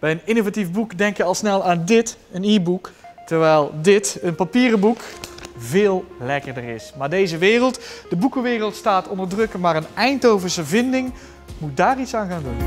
Bij een innovatief boek denk je al snel aan dit, een e-book. Terwijl dit, een papieren boek, veel lekkerder is. Maar deze wereld, de boekenwereld, staat onder druk. Maar een Eindhovense vinding moet daar iets aan gaan doen.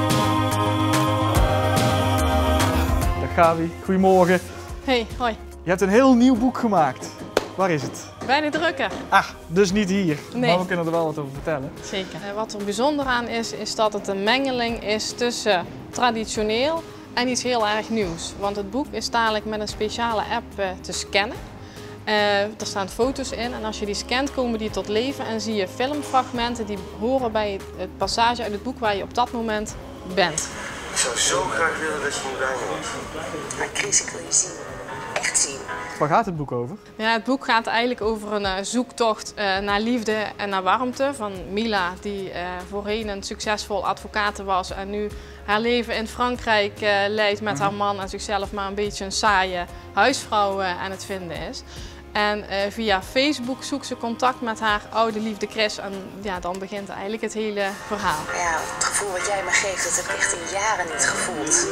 Dag Gabi, goedemorgen. Hey, hoi. Je hebt een heel nieuw boek gemaakt. Waar is het? Bij de drukker. Ah, dus niet hier. Nee. Maar we kunnen er wel wat over vertellen. Zeker. Wat er bijzonder aan is dat het een mengeling is tussen traditioneel en iets heel erg nieuws. Want het boek is dadelijk met een speciale app te scannen. Er staan foto's in en als je die scant komen die tot leven en zie je filmfragmenten die horen bij het passage uit het boek waar je op dat moment bent. Ik zou zo graag willen dat je me bij me was. Maar Chris, ik wil je zien. Echt zien. Waar gaat het boek over? Ja, het boek gaat eigenlijk over een zoektocht naar liefde en naar warmte van Mila, die voorheen een succesvol advocaat was en nu haar leven in Frankrijk leidt met haar man en zichzelf maar een beetje een saaie huisvrouw aan het vinden is. En via Facebook zoekt ze contact met haar oude liefde Chris en ja, dan begint eigenlijk het hele verhaal. Ja, het gevoel wat jij me geeft, dat heb ik echt in jaren niet gevoeld.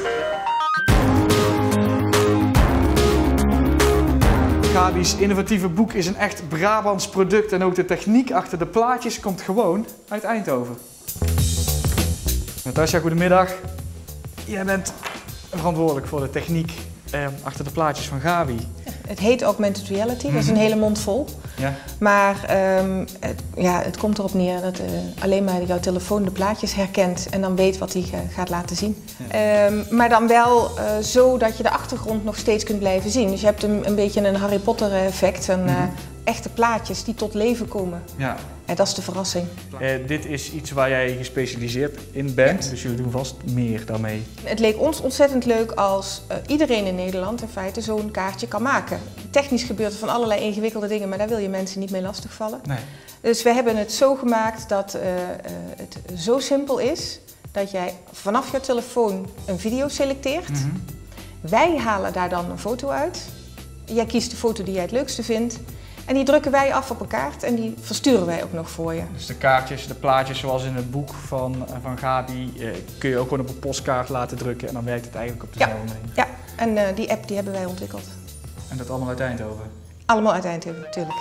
Gabi's innovatieve boek is een echt Brabants product en ook de techniek achter de plaatjes komt gewoon uit Eindhoven. Natasja, goedemiddag. Jij bent verantwoordelijk voor de techniek achter de plaatjes van Gabi. Het heet augmented reality, dat is een hele mond vol. Ja. Maar het komt erop neer dat alleen maar jouw telefoon de plaatjes herkent en dan weet wat hij gaat laten zien. Ja. Maar dan wel zo dat je de achtergrond nog steeds kunt blijven zien. Dus je hebt een beetje een Harry Potter effect, echte plaatjes die tot leven komen. Ja. En dat is de verrassing. Dit is iets waar jij gespecialiseerd in bent, ja. Dus jullie doen vast meer daarmee. Het leek ons ontzettend leuk als iedereen in Nederland in feite zo'n kaartje kan maken. Technisch gebeurt er van allerlei ingewikkelde dingen, maar daar wil je mensen niet mee lastigvallen. Nee. Dus we hebben het zo gemaakt dat het zo simpel is dat jij vanaf je telefoon een video selecteert. Wij halen daar dan een foto uit. Jij kiest de foto die jij het leukste vindt. En die drukken wij af op een kaart en die versturen wij ook nog voor je. Dus de kaartjes, de plaatjes zoals in het boek van Gabi kun je ook gewoon op een postkaart laten drukken en dan werkt het eigenlijk op dezelfde manier. Ja, en die app die hebben wij ontwikkeld. En dat allemaal uit Eindhoven? Allemaal uit Eindhoven, natuurlijk.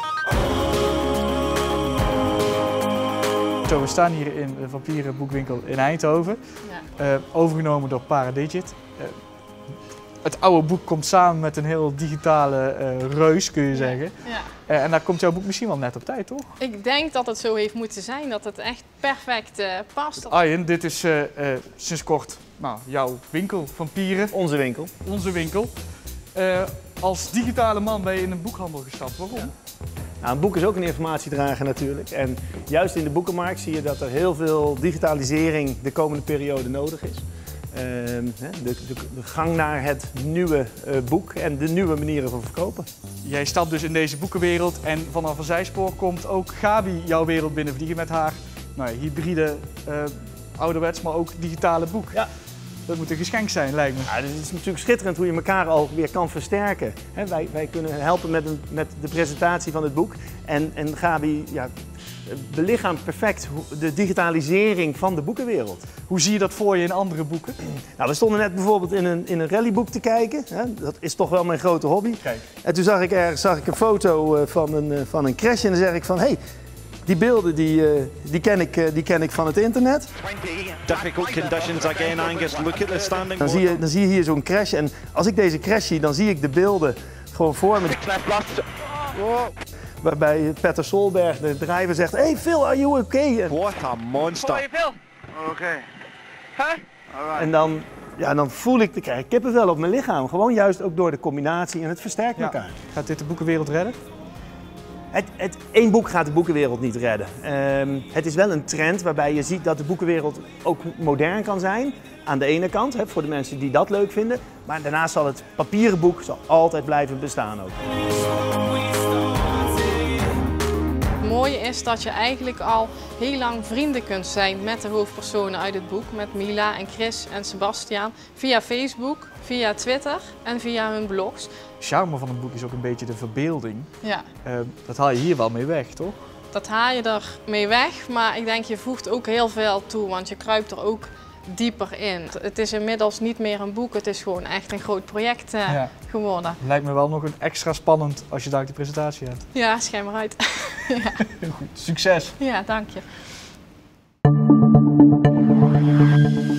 Zo, we staan hier in de papieren boekwinkel in Eindhoven, overgenomen door Paradigit. Het oude boek komt samen met een heel digitale reus, kun je zeggen. Ja. En daar komt jouw boek misschien wel net op tijd, toch? Ik denk dat het zo heeft moeten zijn, dat het echt perfect past. Arjen, dit is sinds kort jouw winkel van Pieren. Onze winkel. Onze winkel. Als digitale man ben je in een boekhandel gestapt. Waarom? Ja. Nou, een boek is ook een informatiedrager natuurlijk. En juist in de boekenmarkt zie je dat er heel veel digitalisering de komende periode nodig is. De gang naar het nieuwe boek en de nieuwe manieren van verkopen. Jij stapt dus in deze boekenwereld en vanaf een zijspoor komt ook Gabi jouw wereld binnenvliegen met haar hybride, ouderwets, maar ook digitale boek. Ja. Dat moet een geschenk zijn, lijkt me. Ja, het is natuurlijk schitterend hoe je elkaar alweer kan versterken. Wij kunnen helpen met de presentatie van het boek en Gabi belichaamt perfect de digitalisering van de boekenwereld. Hoe zie je dat voor je in andere boeken? Nou, we stonden net bijvoorbeeld in een rallyboek te kijken. Dat is toch wel mijn grote hobby. Kijk. En toen zag ik een foto van een crash en dan zeg ik van hey, die beelden die ken ik van het internet. Difficult conditions again, Angus. Look at the standing. Dan zie je hier zo'n crash en als ik deze crash zie, dan zie ik de beelden gewoon voor me. Waarbij Petter Solberg, de driver, zegt: Hey Phil, are you okay? What a monster. Oké. Huh? En dan krijg ik kippenvel op mijn lichaam. Gewoon juist ook door de combinatie en het versterkt elkaar. Gaat dit de boekenwereld redden? Eén boek gaat de boekenwereld niet redden. Het is wel een trend waarbij je ziet dat de boekenwereld ook modern kan zijn. Aan de ene kant, voor de mensen die dat leuk vinden. Maar daarnaast zal het papieren boek altijd blijven bestaan ook. Het mooie is dat je eigenlijk al heel lang vrienden kunt zijn met de hoofdpersonen uit het boek. Met Mila en Chris en Sebastiaan. Via Facebook, via Twitter en via hun blogs. De charme van een boek is ook een beetje de verbeelding. Ja. Dat haal je hier wel mee weg, toch? Dat haal je er mee weg, maar ik denk je voegt ook heel veel toe. Want je kruipt er ook dieper in. Het is inmiddels niet meer een boek, het is gewoon echt een groot project geworden. Lijkt me wel nog een extra spannend als je daar die presentatie hebt. Ja, schijn maar uit. Ja. Heel goed, succes! Ja, dank je.